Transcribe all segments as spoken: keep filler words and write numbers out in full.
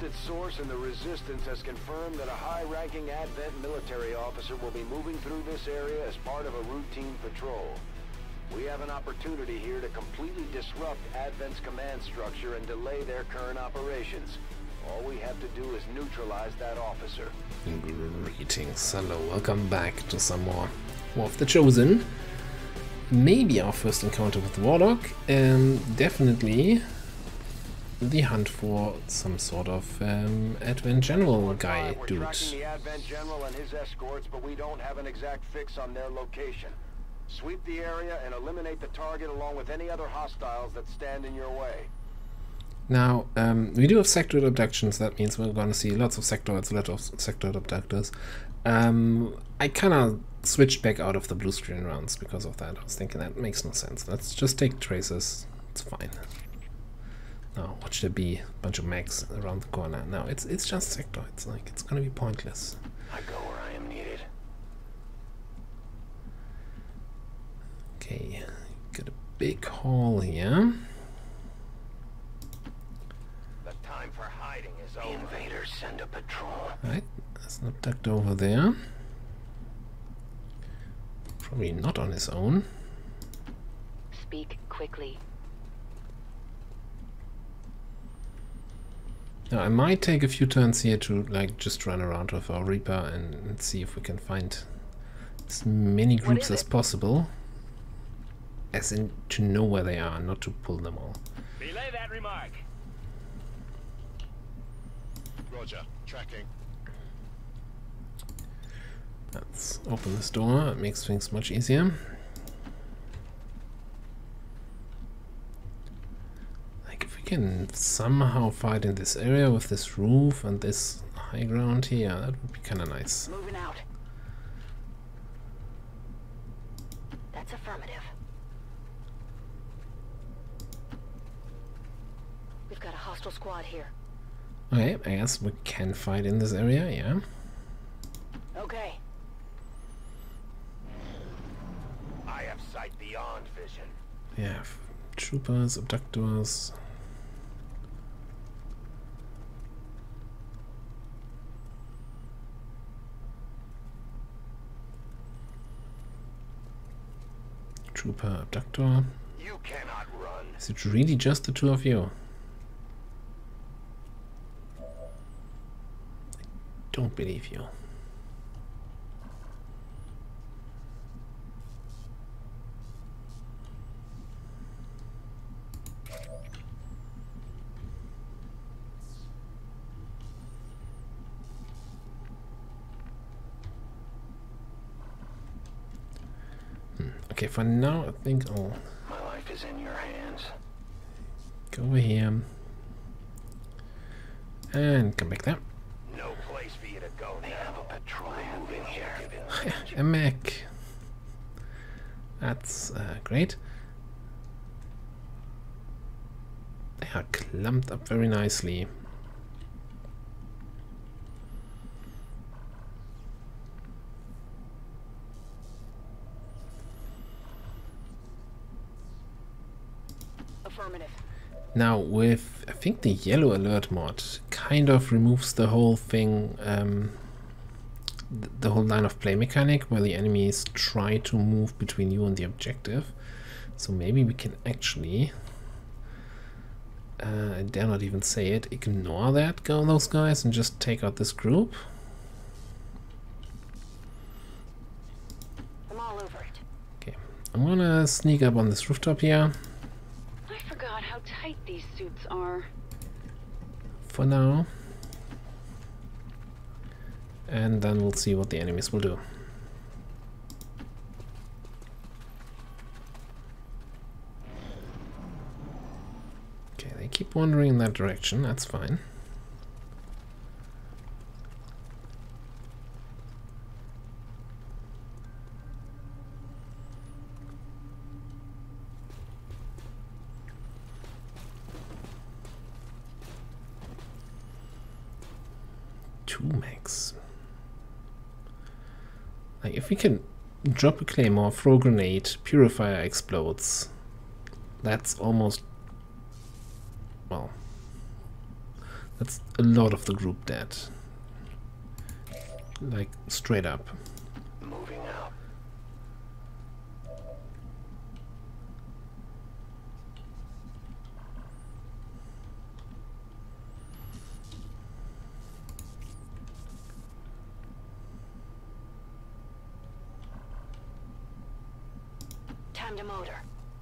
trusted source in the Resistance has confirmed that a high-ranking Advent military officer will be moving through this area as part of a routine patrol. We have an opportunity here to completely disrupt Advent's command structure and delay their current operations. All we have to do is neutralize that officer. Greetings, hello, welcome back to some more War of the Chosen. Maybe our first encounter with the Warlock, and definitely the hunt for some sort of um, Advent General guy We're dude. tracking the Advent General and his escorts, but we don't have an exact fix on their location. Sweep the area and eliminate the target along with any other hostiles that stand in your way. Now, um, we do have sectoid abductions. That means we're going to see lots of sectoids, a lot of sectoid abductors. Um, I kind of switched back out of the blue screen rounds because of that. I was thinking that makes no sense. Let's just take traces. It's fine. Now, watch there be a bunch of mechs around the corner. No, it's it's just sectoids. Like, it's going to be pointless. I go where I am needed. Okay, got a big hall here. The time for hiding is over. The invaders send a patrol. Right, there's an abductor over there. Probably not on his own. Speak quickly. Now, I might take a few turns here to like just run around with our Reaper and, and see if we can find as many groups as possible. As in to know where they are, not to pull them all. Relay that remark. Roger, tracking. Let's open this door, it makes things much easier. Like if we can somehow fight in this area with this roof and this high ground here, that would be kinda nice. Moving out. That's affirmative. We've got a hostile squad here. Okay, I guess we can fight in this area, yeah. Okay. I have sight beyond vision. We have troopers, abductors. Trooper, abductor. You cannot run. Is it really just the two of you? I don't believe you. Hmm. Okay, for now I think I'll My life is in your hands. go over here and come back there. No place for you to go. They have a patrol moving here. A mech. That's uh, great. They are clumped up very nicely. Affirmative. Now with, I think the yellow alert mod kind of removes the whole thing, um, th the whole line of play mechanic where the enemies try to move between you and the objective. So maybe we can actually, uh, I dare not even say it, ignore that, go those guys and just take out this group. I'm all over it. Okay, I'm gonna sneak up on this rooftop here. I forgot how tight these suits are. For now, and then we'll see what the enemies will do. Okay, they keep wandering in that direction, that's fine. Two mechs. Like if we can drop a claymore, throw a grenade, purifier explodes, that's almost, well, That's a lot of the group dead. Like, straight up. Moving out. Time to motor.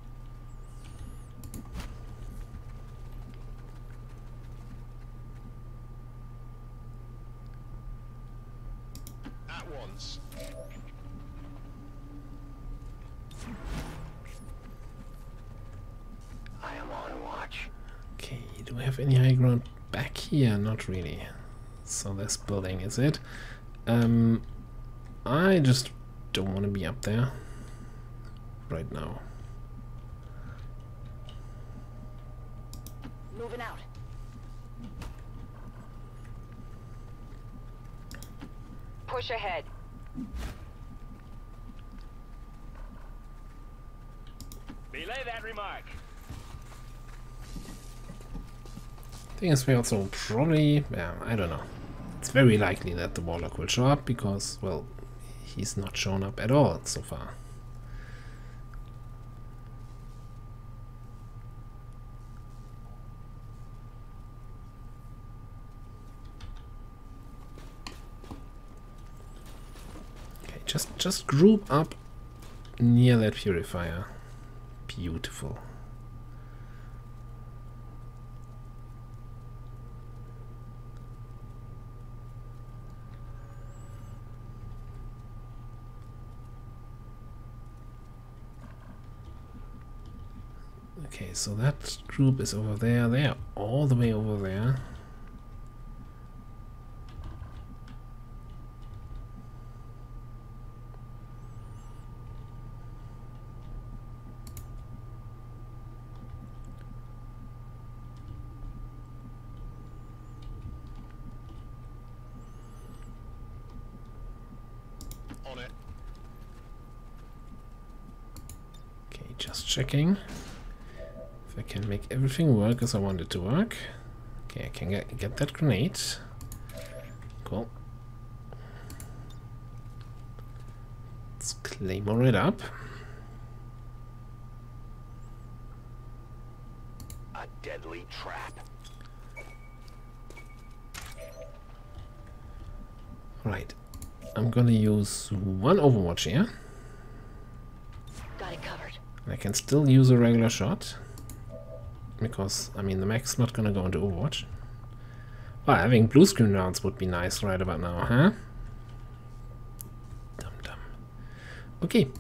At once. I am on watch. Okay, do we have any high ground back here? Not really. So this building is it. Um, I just don't want to be up there right now. Moving out. Push ahead. Belay that remark. Thing is, we also probably, yeah, I don't know. It's very likely that the Warlock will show up because, well, he's not shown up at all so far. Okay, just just group up near that purifier. Beautiful. Okay, so that group is over there. They are all the way over there. On it. Okay, just checking. If I can make everything work as I want it to work. Okay, I can get, get that grenade. Cool. Let's claymore it up. A deadly trap. Right. I'm gonna use one Overwatch here. Got it covered. I can still use a regular shot. Because, I mean, the mech's not gonna go into Overwatch. Well, having blue screen rounds would be nice right about now, huh? Dum dum. Okay.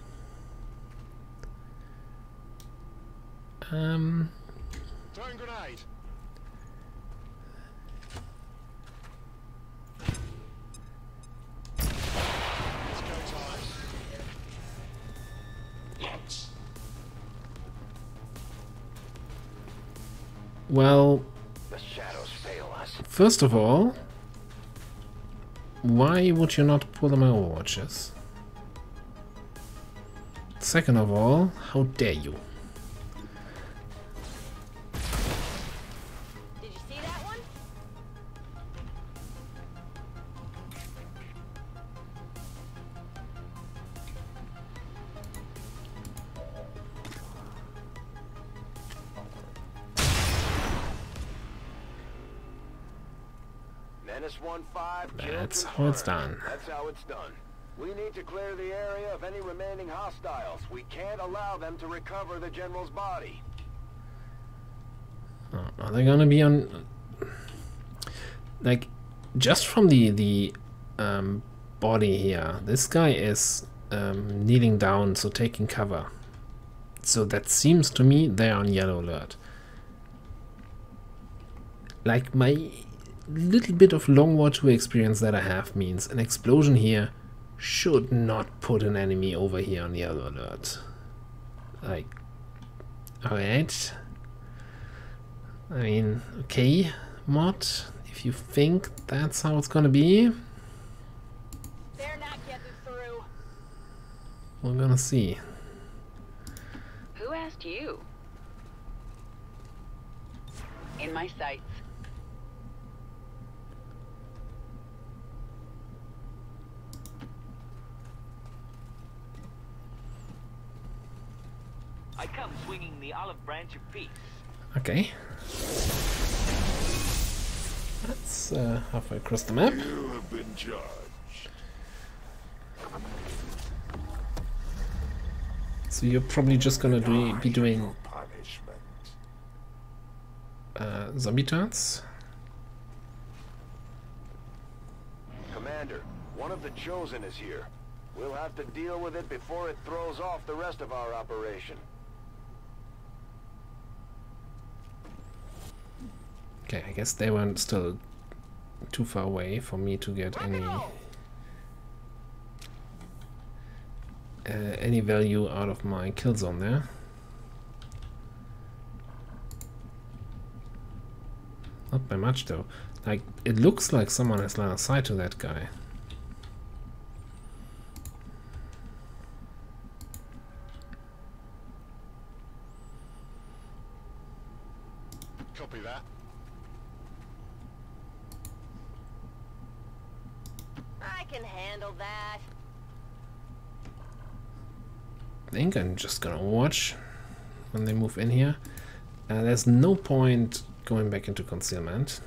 Um. Throwing grenade. Let's go time. Well, The shadows fail us. first of all, why would you not pull my Overwatches? Second of all, how dare you? Did you see that one? Menace one five. That's how it's done. That's how it's done. We need to clear the area of any remaining hostiles. We can't allow them to recover the general's body. Oh, are they gonna be on? Like, just from the the um, body here, this guy is um, kneeling down, so taking cover. So that seems to me they're on yellow alert. Like, my little bit of long war two experience that I have means an explosion here should not put an enemy over here on yellow alert. Like, alright. I mean, okay, mod, if you think that's how it's gonna be, They're not getting through. we're gonna see. Who asked you? In my sights. I come swinging the olive branch of peace. Okay. That's uh, halfway across the map. You have been judged. So you're probably just gonna do, be doing Punishment. uh, zombie turns. Commander, one of the Chosen is here. We'll have to deal with it before it throws off the rest of our operation. Okay, I guess they weren't still too far away for me to get any uh, any value out of my kill zone there. Not by much though. Like, it looks like someone has line of sight to that guy. Copy that. I can handle that. I think I'm just gonna watch when they move in here. Uh, there's no point going back into concealment.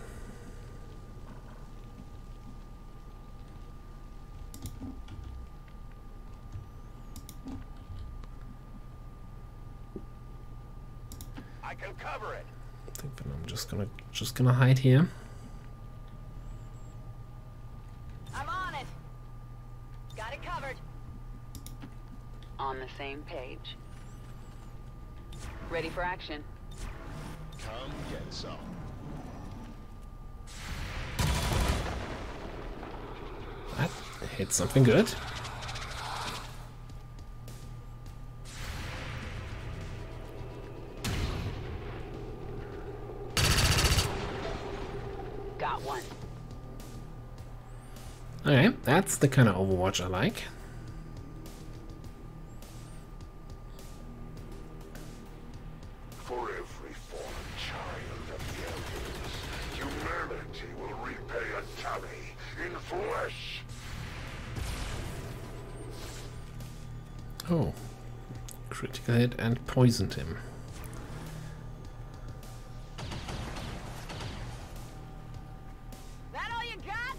I can cover it. I think that I'm just gonna just gonna hide here. I'm on it. Got it covered. On the same page. Ready for action. Come get some. That hit something good. Got one. Okay, that's the kind of Overwatch I like. For every fallen child of the elders, humanity will repay a tally in flesh. Oh, critical hit and poisoned him. That all you got?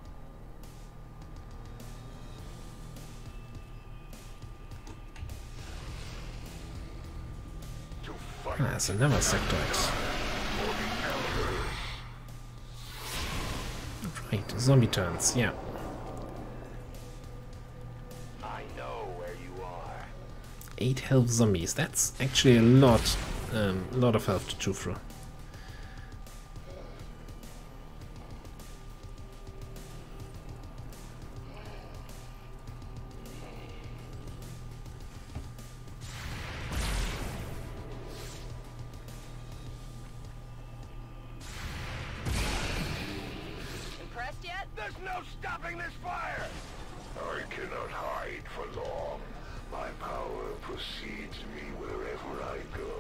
To fight Ah, that's another Sector X. for the elders. Right, zombie turns, yeah. I know where you are. Eight health zombies. That's actually a lot, um, lot of health to chew through. Impressed yet? There's no stopping this fire! I cannot hide for long. My power precedes me wherever I go.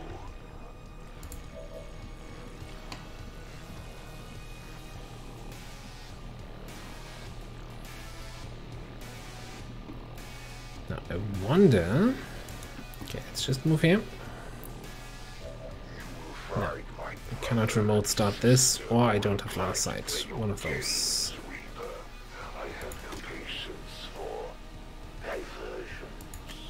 Now I wonder. Okay, let's just move here. No, I cannot remote start this, or I don't have line of sight. One of those. Reaper, I have no patience for diversions.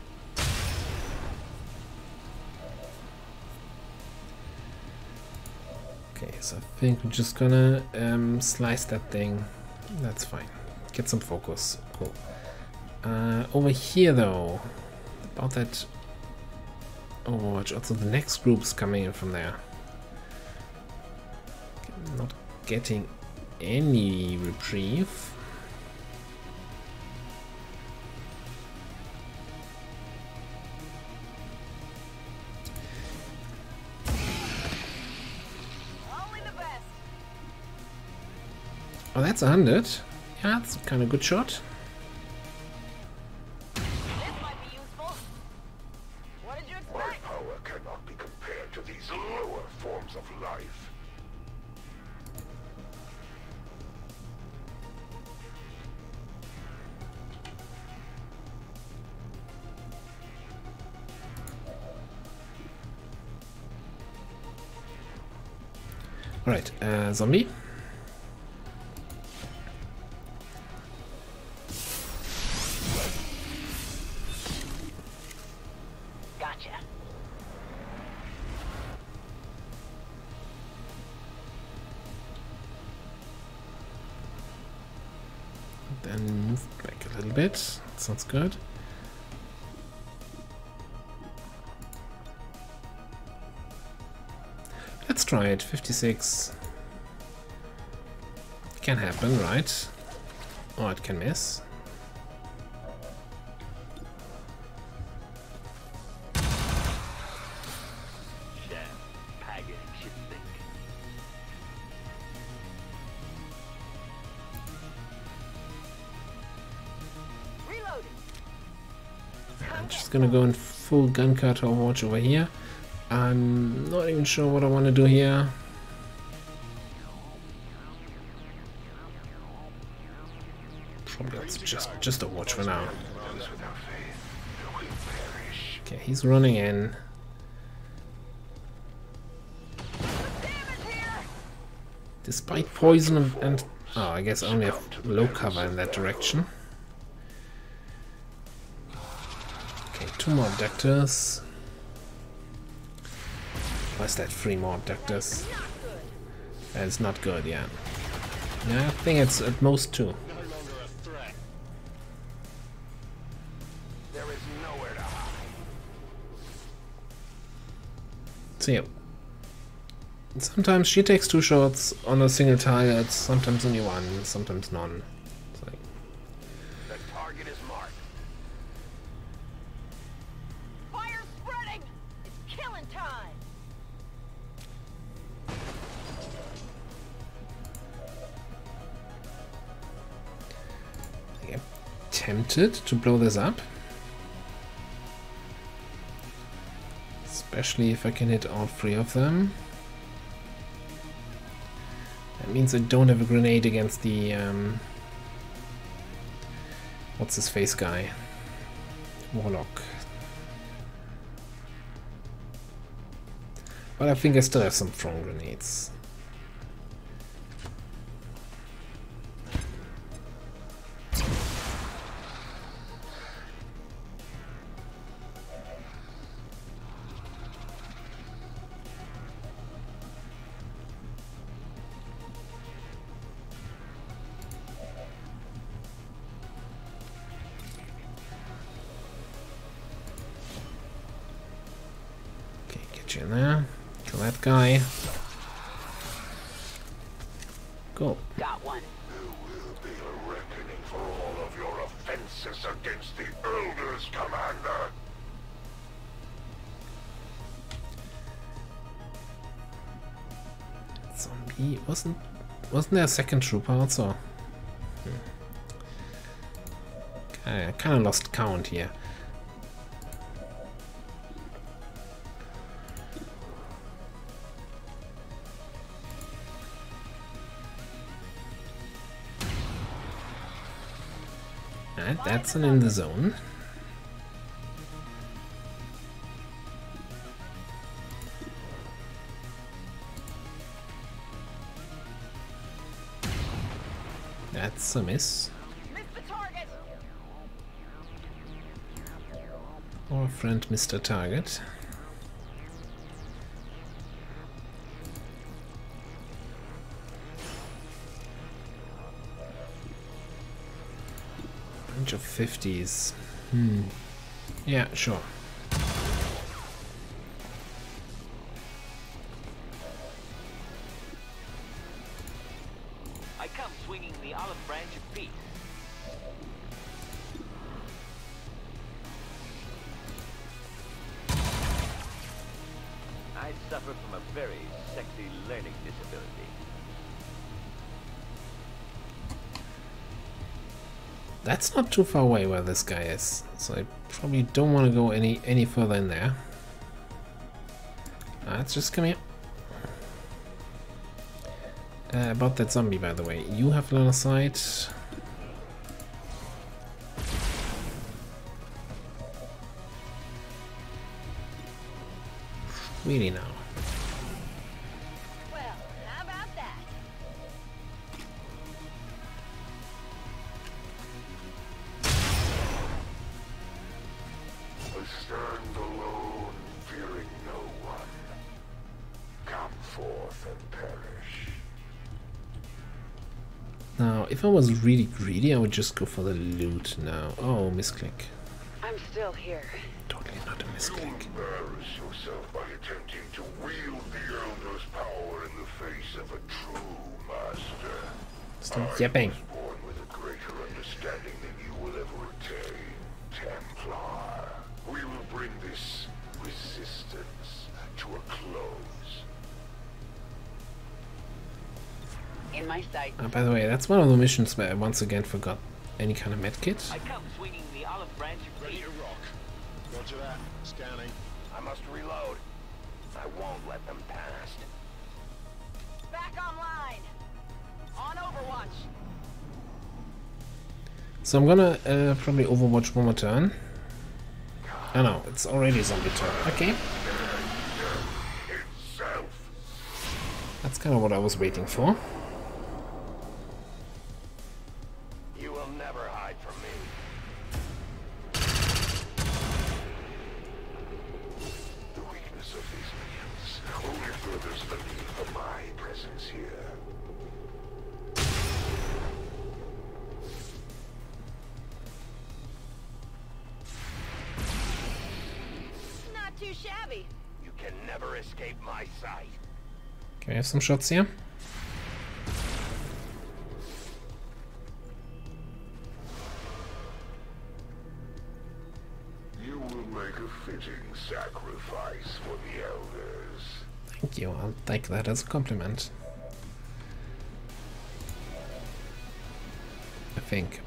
Okay, so I think we're just gonna um, slice that thing. That's fine. Get some focus. Cool. Uh, over here, though, about that Overwatch. Also, the next group's coming in from there. Not getting any reprieve. Only the best. Oh, that's a hundred. Yeah, that's kind of good shot. This might be useful. What did you My expect? power cannot be compared to these lower forms of life. Alright, uh, zombie. Gotcha. Then move back a little bit. That sounds good. Let's try it. fifty-six. Can happen, right? Or it can miss. Sham package, you think. Reloading. I'm just gonna go in full gun cutter Overwatch over here. I'm not even sure what I want to do here. Probably let's just just a watch for now. Those without faith will perish. Okay, he's running in. Despite poison and, and oh, I guess I only have low cover in that direction. Okay, two more abductors. What's that? Three more abductors. That's not good, yeah. Yeah, I think it's at most two. There is nowhere to hide. So yeah. Sometimes she takes two shots on a single target, sometimes only one, sometimes none. It's like, The target is marked. Fire spreading. It's killing time. I'm tempted to blow this up. Especially if I can hit all three of them. That means I don't have a grenade against the, um, what's his face guy? Warlock. But I think I still have some thrown grenades. You in there. Kill that guy. Go. Got one. There will be a reckoning for all of your offenses against the Elders, Commander. Zombie wasn't wasn't there a second trooper also? Hmm. Okay, I kind of lost count here. Alright, that's an in the zone. That's a miss. Missed the target. Our friend Mister Target. Bunch of fifties. Hmm. Yeah, sure. I come swinging the olive branch of peace. I suffer from a very sexy learning disability. That's not too far away where this guy is, so I probably don't want to go any any further in there. Uh, let's just come here. Uh, about that zombie, by the way, you have line of sight. Really now. Well, how about Stand alone, fearing no one. Come forth and perish. Now, if I was really greedy, I would just go for the loot now. Oh, misclick. I'm still here. Totally not a You misclick. embarrass yourself by attempting to wield the Elder's power in the face of a true master. Stop yapping. I was born with a greater understanding than you will ever attain, Templar. We will bring this resistance to a close. In my sight. Uh, by the way, that's one of the missions where I once again forgot any kind of medkit. I come swinging the olive branch of Ready to rock. Roger that. Scanning. I must reload. I won't let them past. Back online. On Overwatch. So I'm gonna uh, probably Overwatch one more turn. Oh no, it's already zombie turn. Okay. Itself. That's kind of what I was waiting for. You will never hide from me. The weakness of these minions only furthers the need for my presence here. Not too shabby. You can never escape my sight. Can we have some shots here? You will make a fitting sacrifice for the Elders. Thank you, I'll take that as a compliment. I think.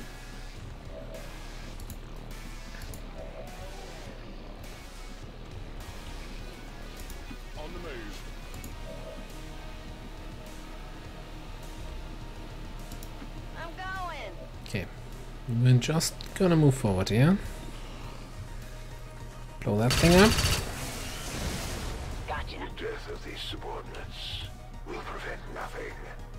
On the move. I'm going. Okay. We're just gonna move forward here. Blow that thing up. Gotcha. The death of these subordinates will prevent nothing.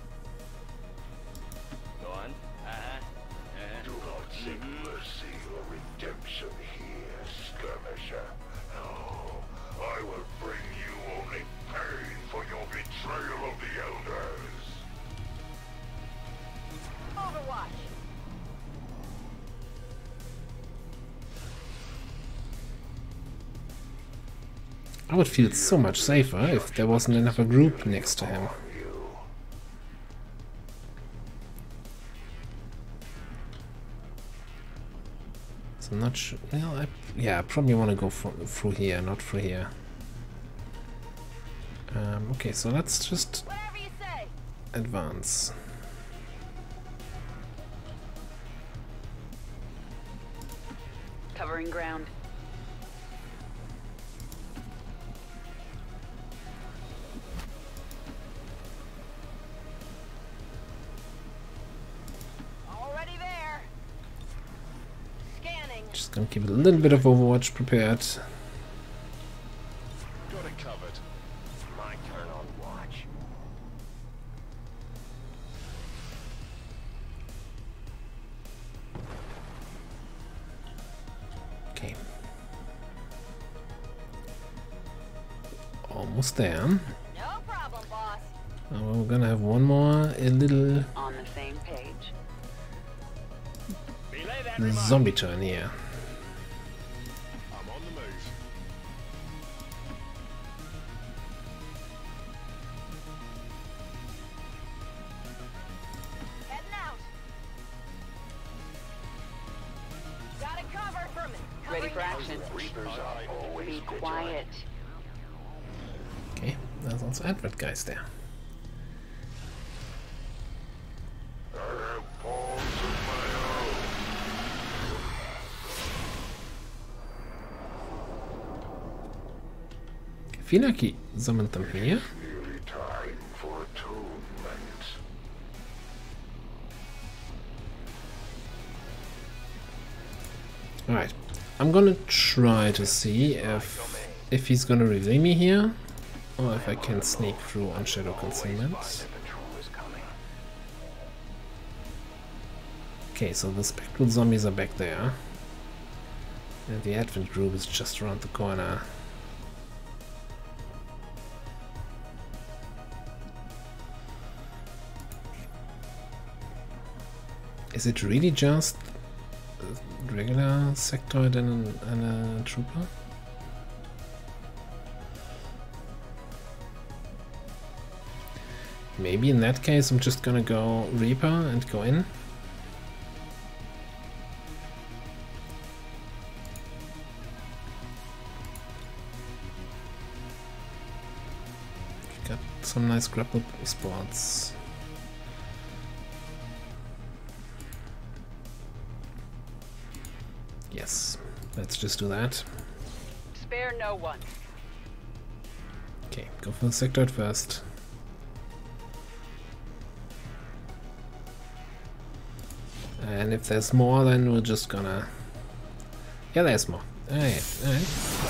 Go on. Uh-huh. Uh-huh. Do not seek mercy or redemption here, skirmisher. No, I will bring you only pain for your betrayal of the Elders. Overwatch. I would feel so much safer if there wasn't another group next to him. You. So I'm not sure. Well, I, yeah, I probably want to go for, through here, not through here. Um, okay, so let's just Whatever you say. advance. Covering ground. Already there. Scanning. Just gonna keep a little bit of Overwatch prepared. Got it covered. My turn on watch. Okay. Almost there. No problem, boss. Now we're gonna have one more, a little On the same page. Relay that remark. zombie turn here. I'm on the move. Heading out. Got it covered for me. Ready for Covering action. Reapers are always Be vigilant. quiet. Okay, there's also advert guys there. I have balls of my own. Finaki summoned them here. Nearly time for atonement. Alright, I'm gonna try to see if if he's gonna reveal me here, or if I can sneak through on Shadow Concealment. The patrol is coming. Okay, so the spectral zombies are back there. And the Advent group is just around the corner. Is it really just a regular sectoid and, and a trooper? Maybe in that case I'm just gonna go Reaper and go in. Got some nice grapple spots. Yes, let's just do that. Spare no one. Okay, go for the sectoid first. And if there's more, then we're just gonna... Yeah, there's more. Alright, alright.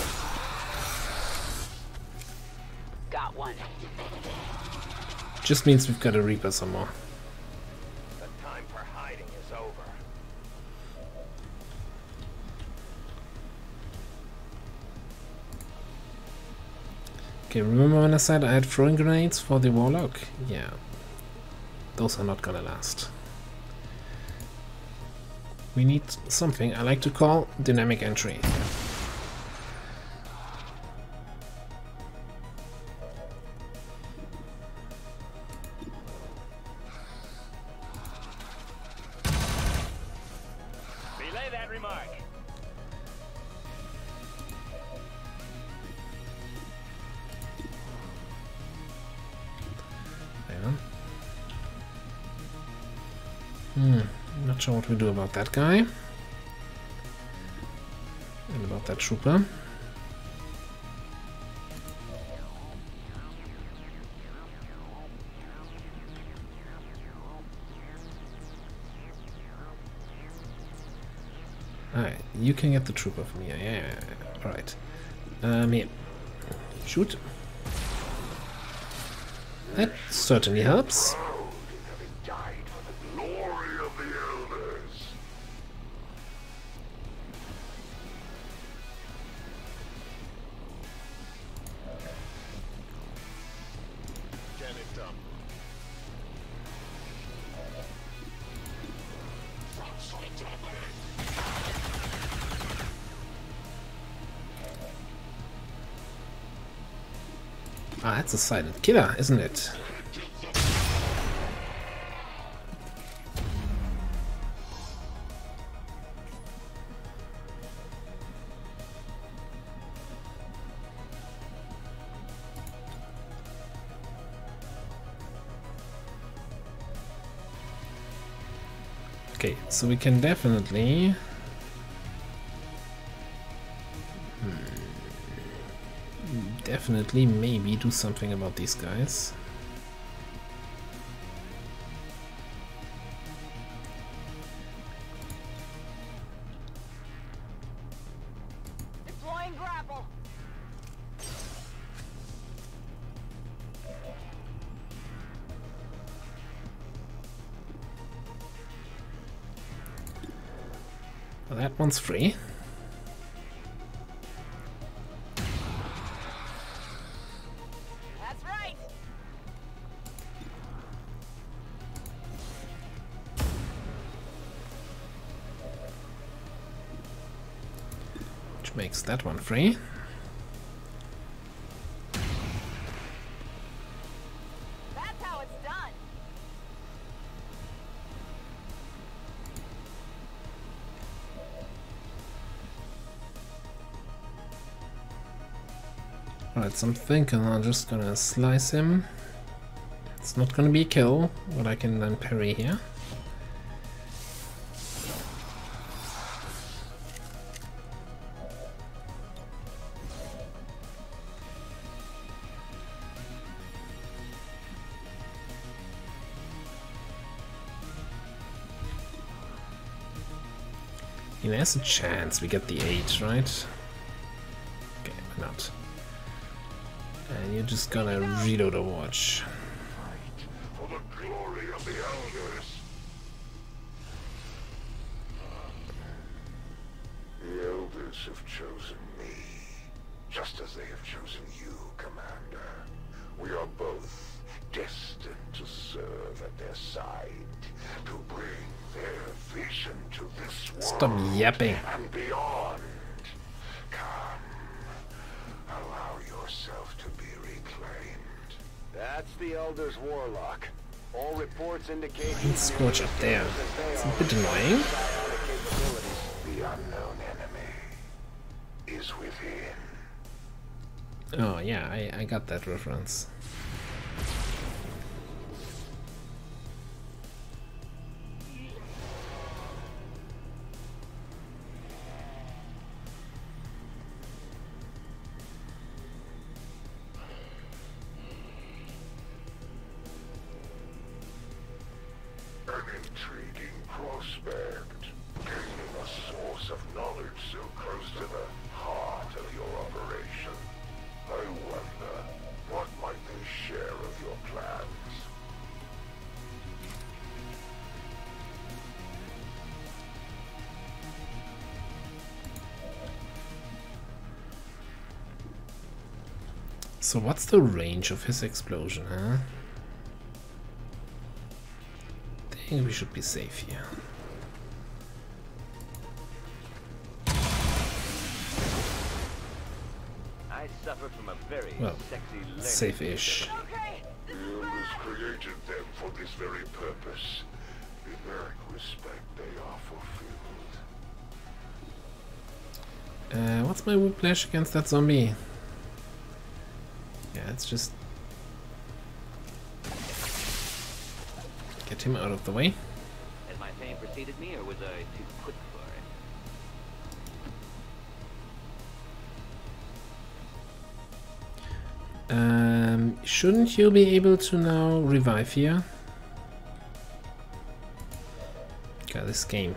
Got one. Just means we've got to Reaper some more. The time for hiding is over. Okay, remember when I said I had throwing grenades for the Warlock? Yeah. Those are not gonna last. We need something I like to call dynamic entry. Relay that remark. Hang on. Hmm. Not sure what we do about that guy. And about that trooper. Alright, you can get the trooper from here. Yeah, yeah, yeah. Alright. Um, here. Shoot. That certainly helps. Ah, that's a silent killer, isn't it? Okay, so we can definitely... Definitely, maybe do something about these guys. Deploying grapple. Well, that one's free. Makes that one free. That's how it's done. Alright, so I'm thinking I'm just gonna slice him. It's not gonna be a kill, but I can then parry here. There's a chance we get the eight, right? Okay, why not? And you're just gonna reload a watch. For the glory of the elders. The elders elders have chosen me, just as they have chosen you, Commander. We are both destined to serve at their side, to bring their vision to this world Stop yapping. and beyond. Come, allow yourself to be reclaimed. That's the Elder's Warlock. All reports indicate Mind Scourge up there. It's a bit annoying. The unknown enemy is within. Oh yeah, I, I got that reference. An intriguing prospect, gaining a source of knowledge so close to the heart of your operation. I wonder, what might they share of your plans? So what's the range of his explosion, huh? I think we should be safe here. I suffer from a very Well, sexy learning safe-ish. disability. Okay. The elders created them for this very purpose. In that respect, they are fulfilled. Uh, what's my whiplash against that zombie? Yeah, it's just get him out of the way. Has my fame preceded me, or was I too quick for it? Um, shouldn't you be able to now revive here? Got this game.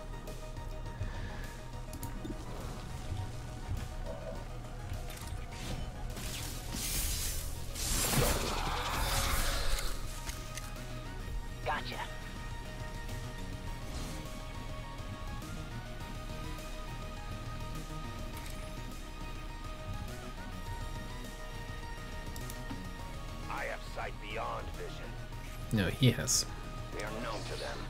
Gotcha. I have sight beyond vision. No, he has. We are known to them.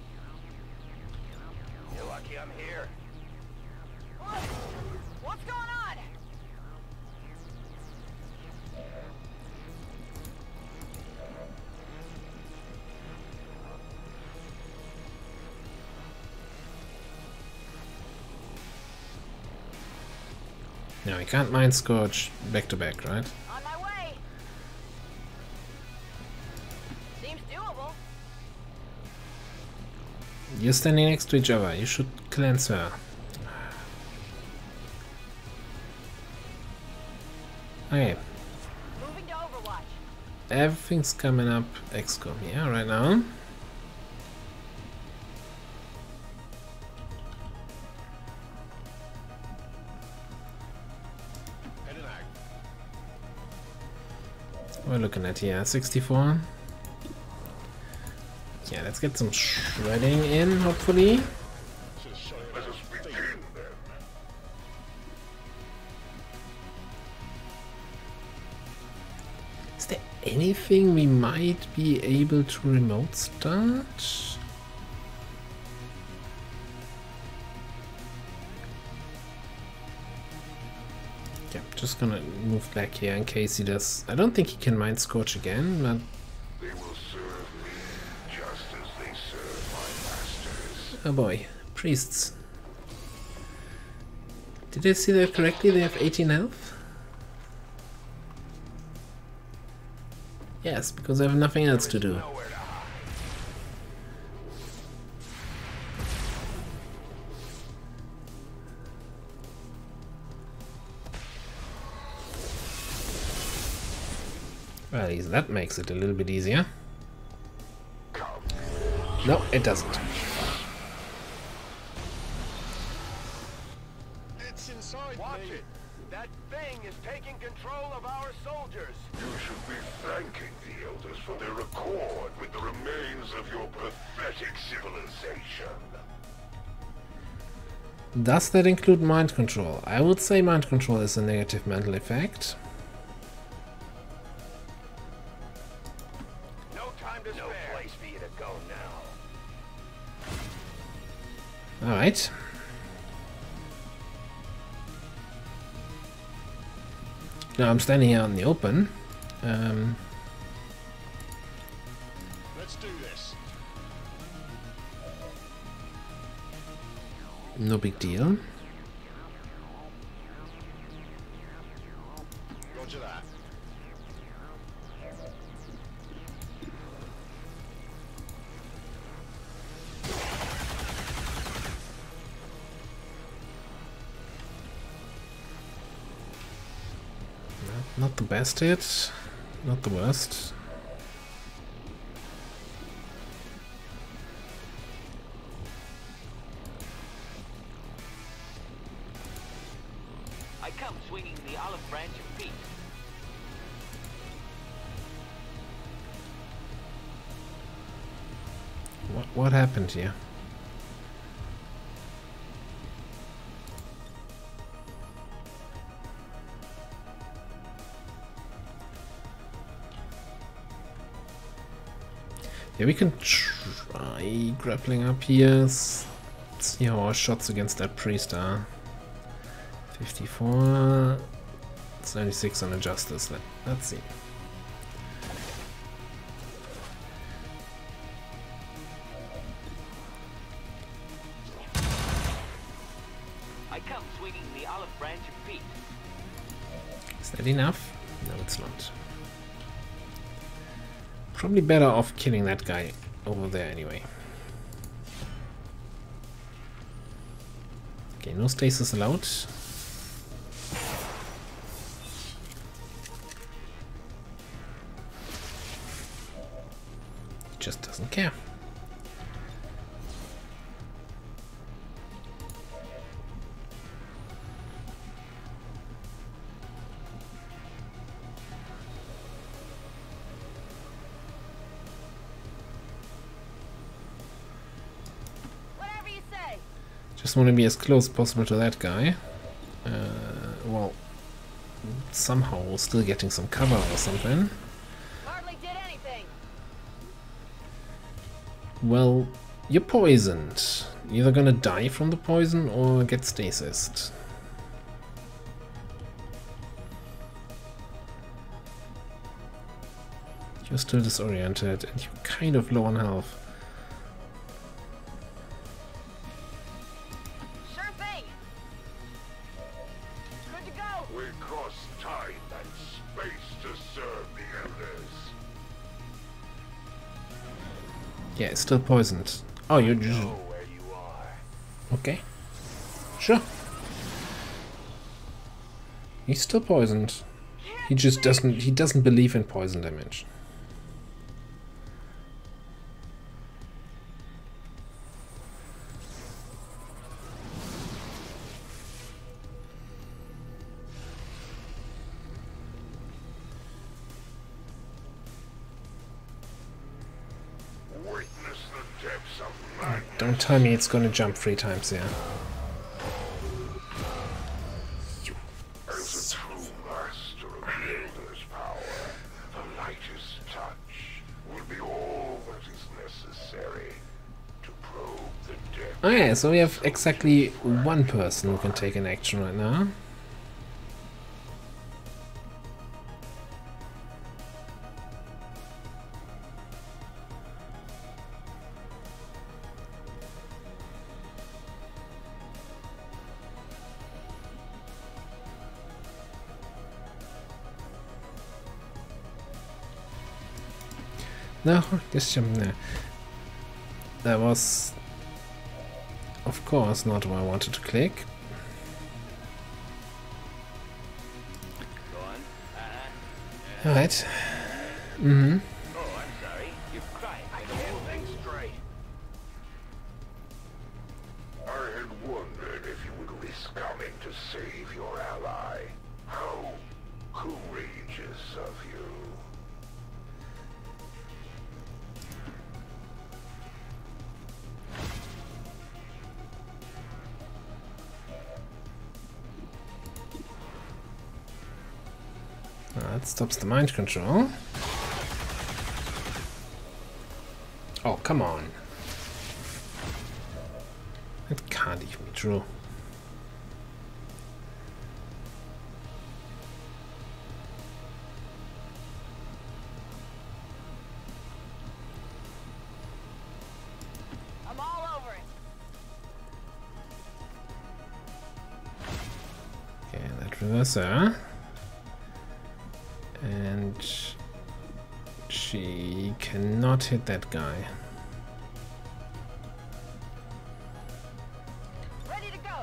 You're lucky I'm here. What? What's going on? No, he can't Mind Scourge back to back, right? On my way. Seems doable. You're standing next to each other. You should cleanse her. Okay, Moving to Overwatch. everything's coming up X COM here right now. Heading out. We're looking at here sixty-four. Yeah, let's get some shredding in, hopefully. Should have shot it Let in us the feet. begin then. Is there anything we might be able to remote start? Yeah, just gonna move back here in case he does. I don't think he can Mind Scourge again, but They will serve me just as they serve my masters. oh boy, priests. Did I see that correctly? They have eighteen health? Yes, because I have nothing else to do. Nowhere to hide. Well, at least that makes it a little bit easier. Come, No, it doesn't. It's inside Watch me. it. That thing is taking control of our soldiers. you should be thanking the elders for their accord with the remains of your pathetic civilization. Does that include mind control? I would say mind control is a negative mental effect. No time to spare. No place for you to go now. Alright. Now I'm standing here out in the open. Um, Let's do this. no big deal. Roger that. Not the best hit, not the worst. I come swinging the olive branch of peace. What, what happened here? Yeah, we can try grappling up here. S- See how our shots against that priest are. fifty-four, seventy-six on a justice. Let, let's see. I come swinging the olive branch of peace. Is that enough? No, it's not. Probably better off killing that guy over there anyway. Okay, no stasis allowed. He just doesn't care. Whatever you say. Just want to be as close as possible to that guy. Uh, well, somehow still getting some cover or something. Hardly did anything. Well, you're poisoned. You're either gonna die from the poison or get stasised. You're still disoriented and you're kind of low on health. Sure thing. Good to go. We cross time and space to serve the elders. Yeah, it's still poisoned. Oh, you're just... Know where you are. Okay. Sure. He's still poisoned. He just doesn't... He doesn't believe in poison damage. Witness the depths of madness. Don't tell me it's gonna jump three times here. As a true master of the Elder's power, the lightest touch will be all that is necessary to probe the depths. Oh yeah, so we have exactly one person who can take an action right now. No, just jump there. That was, of course, not what I wanted to click. Go on. Uh-huh. Alright. Mm-hmm. Oh, I'm sorry. You're crying. I can't think straight. I had wondered if you would risk coming to save your ally. How courageous of you. That stops the mind control. Oh, come on. That can't even be true. I'm all over it. Okay, that reverser. And she cannot hit that guy. Ready to go.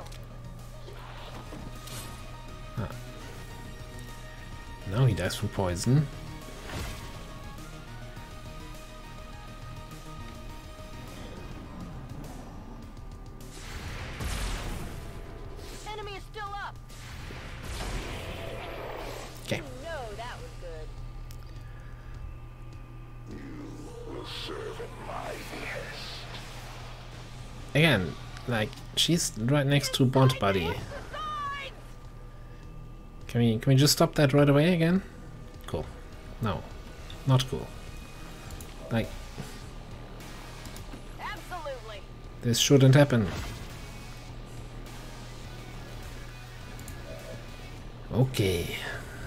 Ah. Now he dies from poison. Enemy is still up. Okay. No, that was good. Will serve at my behest. Again, like, she's right next to Bond Buddy. Can we can we just stop that right away again? Cool. No. Not cool. Like, Absolutely. this shouldn't happen. Okay.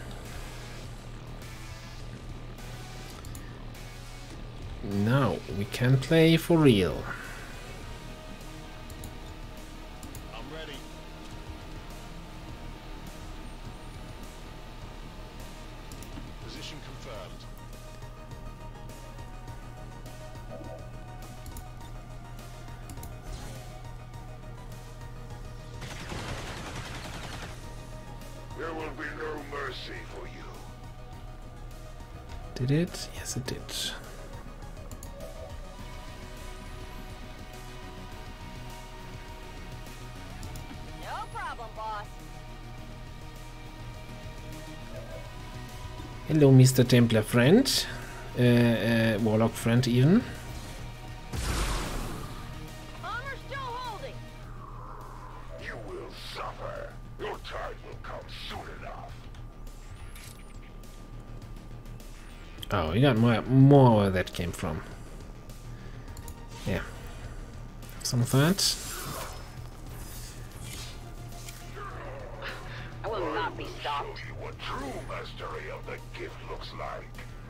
Now we can play for real. I'm ready. Position confirmed. There will be no mercy for you. Did it? Yes, it did. No problem, boss. Hello, Mister Templar friend. Uh, uh, Warlock friend even. Armor still holding. You will suffer. Your time will come soon enough. Oh, we got more, more where that came from. Yeah. Some of that. I will not be Show stopped. you what true mastery of the gift looks like.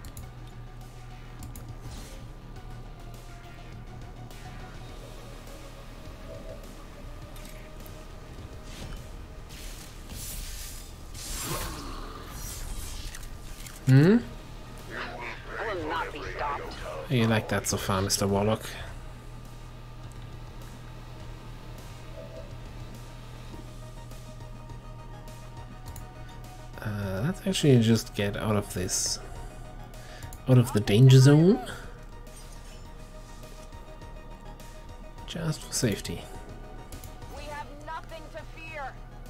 Hmm? I will not be stopped. How you like that so far, Mister Warlock? Uh, let's actually just get out of this, out of the danger zone, just for safety. We have nothing to fear.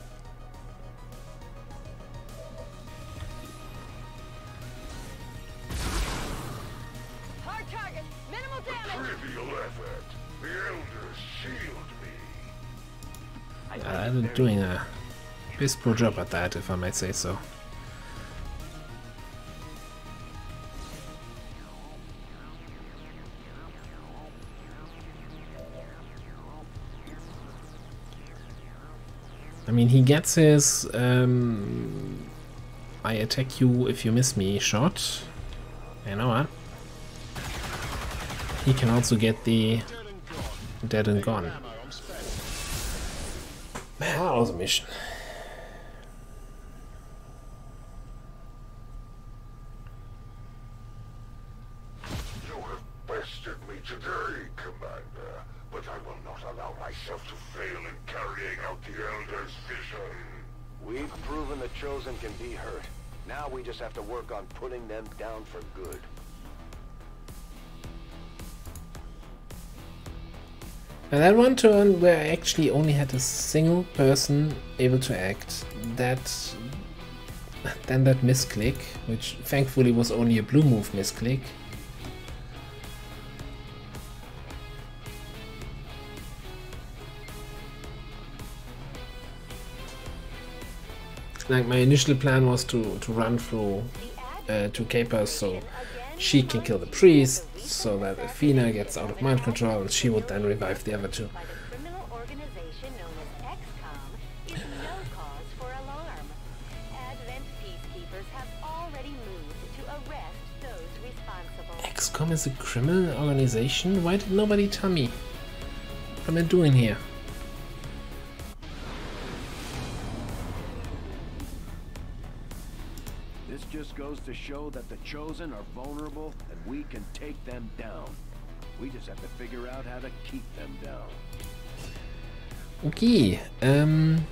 Hard target. Minimal damage. Trivial effort. The elders shield me. Uh, I'm doing a piss poor job at that, if I might say so. I mean, he gets his um, I attack you if you miss me shot. You know what? He can also get the Dead and gone. dead and gone. Ammo on spec. Man, that was a mission. You have bested me today, Commander, but I will not allow myself to fail in carrying out the Elder's vision. We've proven the Chosen can be hurt. Now we just have to work on putting them down for good. And that one turn where I actually only had a single person able to act, that then that misclick, which thankfully was only a blue move misclick. Like my initial plan was to, to run through uh, to Capers so she can kill the priest, so that Athena gets out of mind control and she would then revive the other two. By the criminal organization known as X COM is no cause for alarm. Advent peacekeepers have already moved to arrest those responsible. X COM is a criminal organization? Why did nobody tell me? What am I doing here? This just goes to show that the Chosen are vulnerable and we can take them down. We just have to figure out how to keep them down. Okay, um...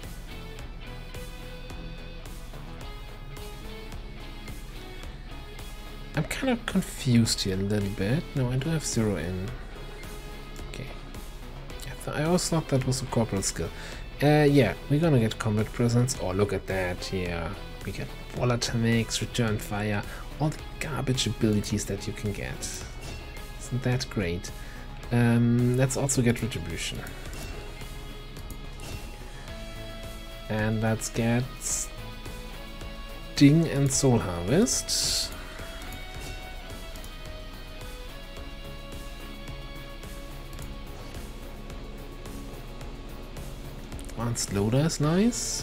I'm kind of confused here a little bit. No, I do have zero in. Okay. I, th I always thought that was a corporal skill. Uh, yeah, we're gonna get combat presence. Oh, look at that here. We get volatile mix, return fire, all the garbage abilities that you can get. Isn't that great? Um, let's also get retribution. And let's get Sting and Soul Harvest. Advanced loader is nice.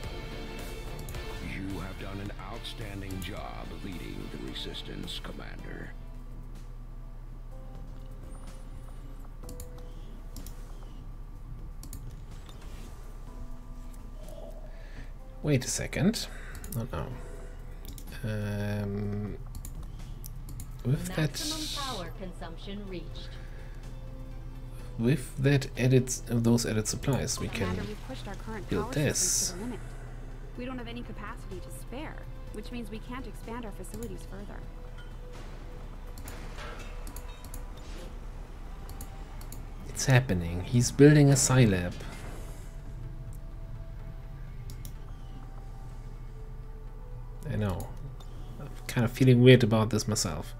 You have done an outstanding job leading the Resistance, Commander. Wait a second. Oh no. Um, with that, power consumption reached. with that added, those added supplies, we can Commander, we've pushed our current build power this. systems to the limit. We don't have any capacity to spare, which means we can't expand our facilities further. It's happening. He's building a Scilab. I know. I'm kind of feeling weird about this myself.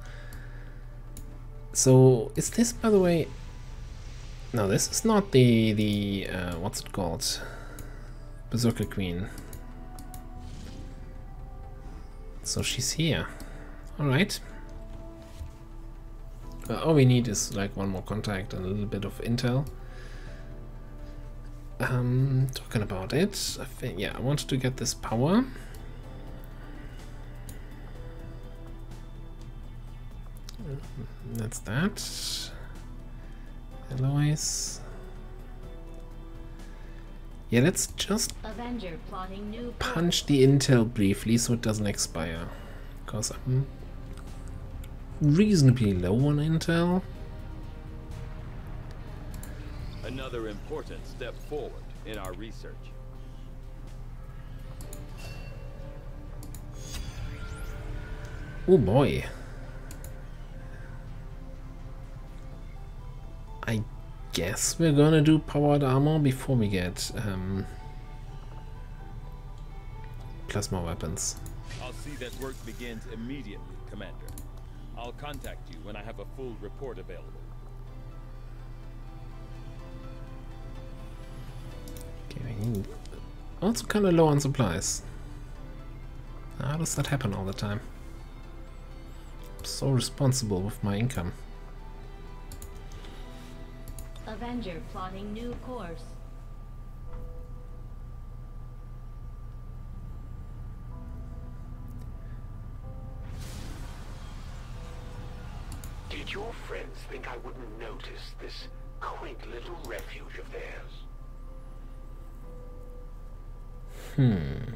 So, is this, by the way... No, this is not the... the uh, what's it called? Berserker Queen. So she's here. Alright. Uh, all we need is like one more contact and a little bit of intel. Um, talking about it, I think, yeah, I wanted to get this power. That's that. Alloys. Yeah, let's just Avenger plotting new punch the intel briefly so it doesn't expire. Because I'm reasonably low on intel. Another important step forward in our research. Oh boy. I guess we're gonna do powered armor before we get um, plasma weapons. I'll see that work begins immediately, Commander. I'll contact you when I have a full report available. Okay, we need also kind of low on supplies. How does that happen all the time? I'm so responsible with my income. Avenger plotting new course. Did your friends think I wouldn't notice this quaint little refuge of theirs? Hmm.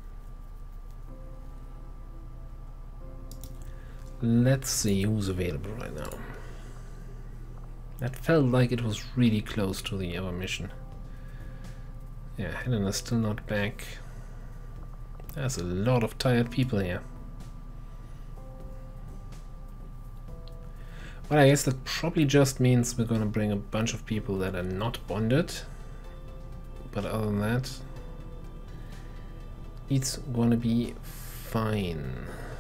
Let's see who's available right now. That felt like it was really close to the other mission. Yeah, Helena's still not back. There's a lot of tired people here. Well, I guess that probably just means we're gonna bring a bunch of people that are not bonded. But other than that, it's gonna be fine.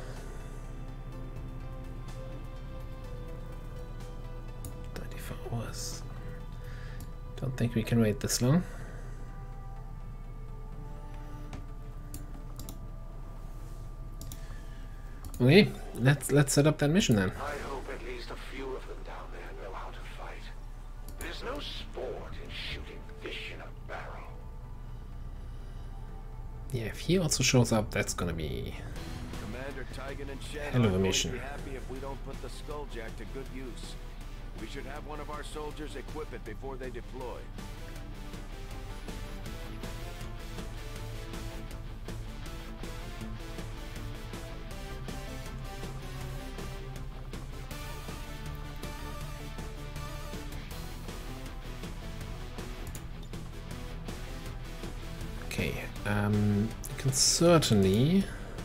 thirty-four hours. Don't think we can wait this long. Okay, let's let's set up that mission then. I hope at least a few of them down there know how to fight. There's no sport in shooting fish in a barrel. Yeah, if he also shows up, that's gonna be Commander Tygan and Shen hell of a aren't going mission. to be happy if we don't put the Skulljack to good use. We should have one of our soldiers equip it before they deploy. Okay, um, you can certainly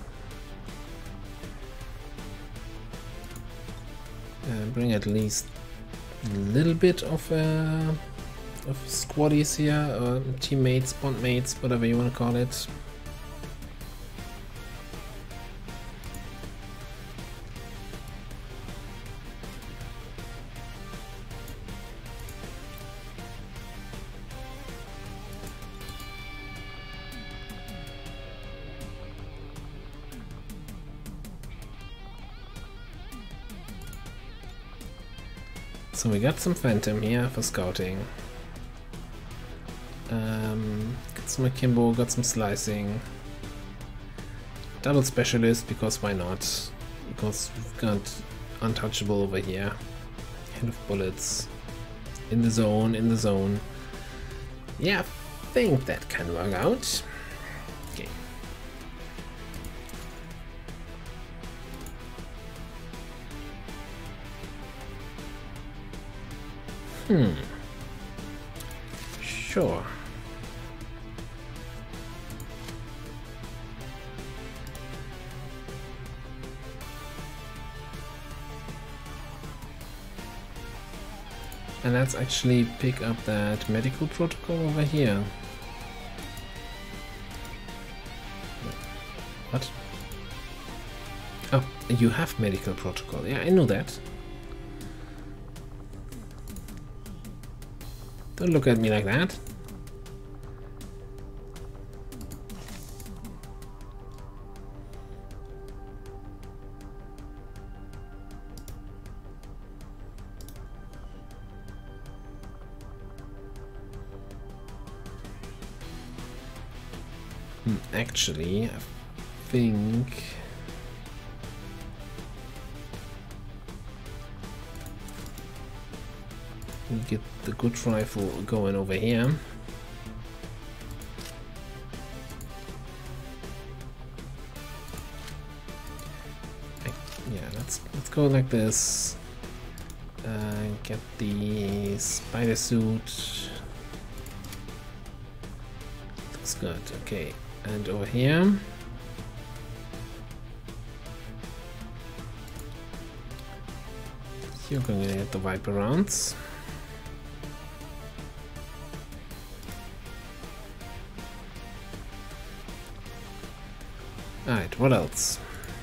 uh, bring at least a little bit of uh, of squaddies here, or teammates, bondmates, whatever you want to call it. So we got some Phantom here for scouting. Um, got some Akimbo, got some slicing. Double specialist, because why not? Because we've got untouchable over here. Hand of bullets. In the zone, in the zone. Yeah, I think that can work out. Okay. Hmm. Sure. And let's actually pick up that medical protocol over here. What? Oh, you have medical protocol. Yeah, I know that. Don't look at me like that. Hmm, actually, I think we get the good rifle going over here. I, yeah, let's let's go like this. Uh, get the spider suit. Looks good. Okay, and over here. You're going to get the Viper rounds. Alright, what else?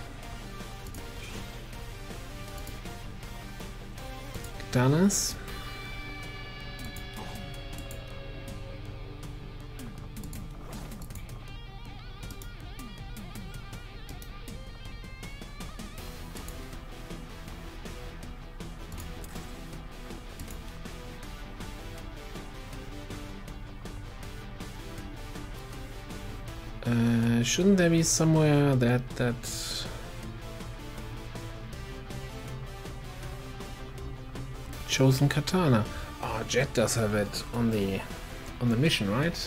Katanas. Uh, shouldn't there be somewhere that that chosen katana? Oh, Jet does have it on the on the mission, right?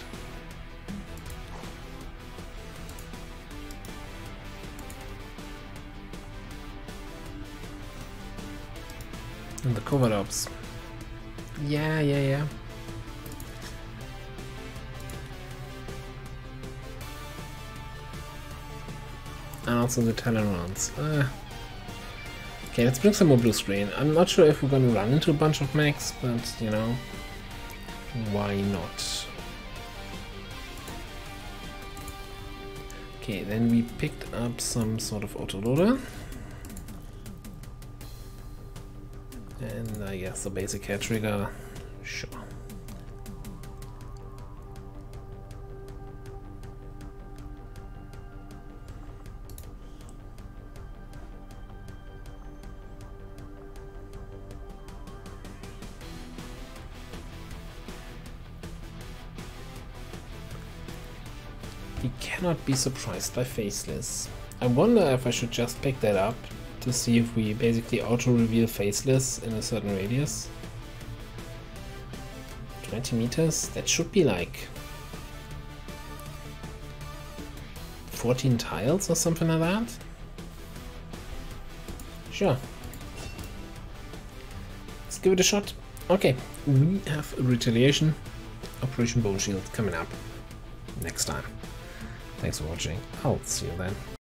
And the cover ups. Yeah, yeah, yeah. And also the Talon rounds. Uh, okay, let's bring some more blue screen. I'm not sure if we're gonna run into a bunch of mechs, but you know, why not? Okay, then we picked up some sort of autoloader. And I guess the basic hair trigger, sure. He cannot be surprised by Faceless. I wonder if I should just pick that up to see if we basically auto-reveal Faceless in a certain radius. twenty meters? That should be like fourteen tiles or something like that? Sure. Let's give it a shot. Okay, we have a Retaliation, Operation Bone Shield coming up next time. Thanks for watching. I'll see you then.